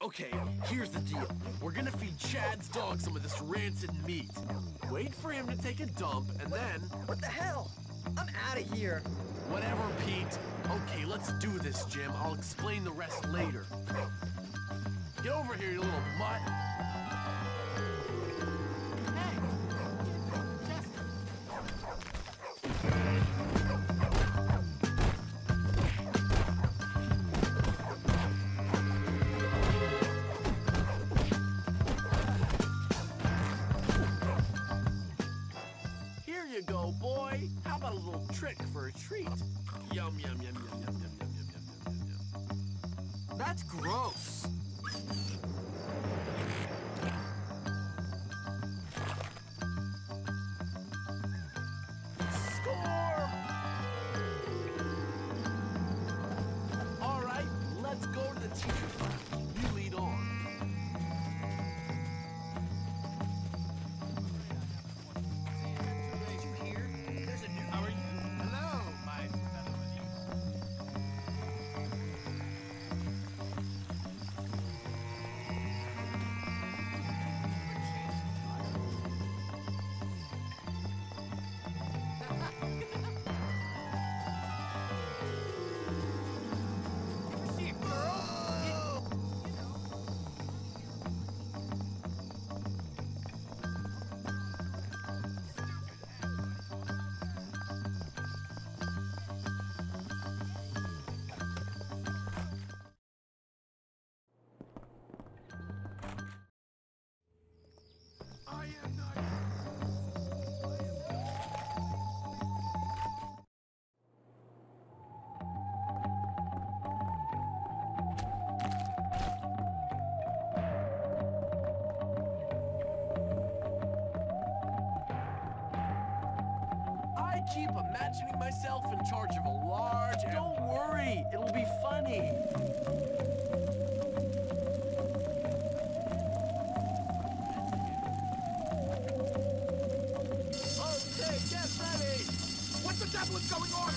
Okay, here's the deal. We're gonna feed Chad's dog some of this rancid meat. Wait for him to take a dump, and then... What the hell? I'm out of here. Whatever, Pete. Okay, let's do this, Jim. I'll explain the rest later. Get over here, you little mutt. Hey! Chester! Here you go, boy. How about a little trick for a treat? Yum, yum, yum, yum, yum, yum, yum, yum, yum, yum, yum. That's gross. Score! All right, let's go to the teacher's lounge. You lead on. Did you hear? There's a new... How are you? Hello, my fellow See a girl? I am not... I keep imagining myself in charge of a large... Don't worry, it'll be funny. Okay, get ready. What the devil is going on